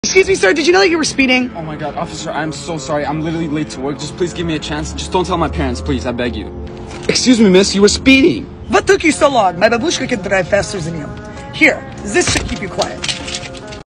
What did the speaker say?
Excuse me, sir, did you know that you were speeding? Oh my god, officer, I'm so sorry. I'm literally late to work. Just please give me a chance. Just don't tell my parents, please. I beg you. Excuse me, miss, you were speeding. What took you so long? My babushka can drive faster than you. Here, this should keep you quiet.